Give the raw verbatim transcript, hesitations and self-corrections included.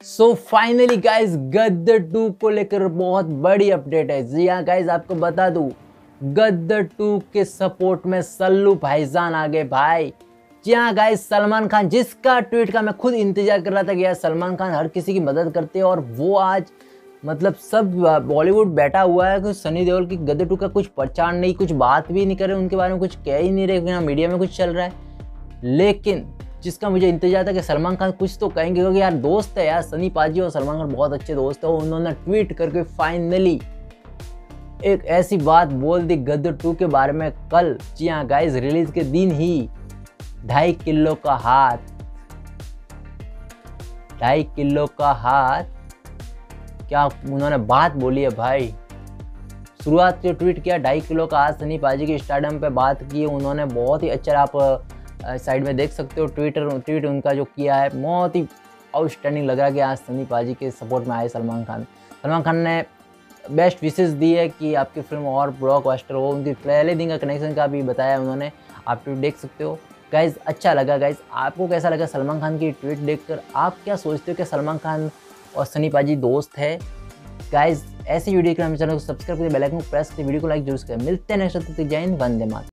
सो finally guys Gadar two को लेकर बहुत बड़ी अपडेट है। जी हाँ गाइज, आपको बता दूं गदर टू के सपोर्ट में सल्लू भाईजान आ गए भाई। जी हाँ गाइज, सलमान खान जिसका ट्वीट का मैं खुद इंतजार कर रहा था कि यार सलमान खान हर किसी की मदद करते हैं, और वो आज मतलब सब बॉलीवुड बैठा हुआ है कि सनी देओल की गदर टू का कुछ प्रचार नहीं, कुछ बात भी नहीं कर रहे, उनके बारे में कुछ कह ही नहीं रहे, मीडिया में कुछ चल रहा है। लेकिन जिसका मुझे इंतजार था कि सलमान खान कुछ तो कहेंगे, क्योंकि यार दोस्त है यार, सनी पाजी और सलमान खान बहुत अच्छे दोस्त है। उन्होंने ट्वीट करके फाइनली एक ऐसी बात बोल दी गदर टू के बारे में कल। जी हाँ गाइस, रिलीज के दिन ही ढाई किलो का हाथ ढाई किलो का हाथ क्या उन्होंने बात बोली है भाई। शुरुआत से ट्वीट किया ढाई किलो का हाथ, सनी पाजी के स्टारडम पे बात की उन्होंने, बहुत ही अच्छा। आप साइड में देख सकते हो ट्विटर ट्वीट उनका जो किया है, बहुत ही आउटस्टैंडिंग लग रहा है कि आज सनी पाजी के सपोर्ट में आए सलमान खान। सलमान खान ने बेस्ट विशेस दी है कि आपकी फिल्म और ब्लॉकबस्टर हो। उनकी पहले दिन का कनेक्शन का भी बताया उन्होंने, आप ट्वीट देख सकते हो गाइज। अच्छा लगा गाइज, आपको कैसा लगा सलमान खान की ट्वीट देखकर? आप क्या सोचते हो कि सलमान खान और सनी पाजी दोस्त है? गाइज ऐसी वीडियो के लिए चैनल को सब्सक्राइब करें, बेल आइकन को प्रेस करें, वीडियो को लाइक जरूर करें। मिलते हैं नेक्स्ट, जय हिंद, वंदे मातरम।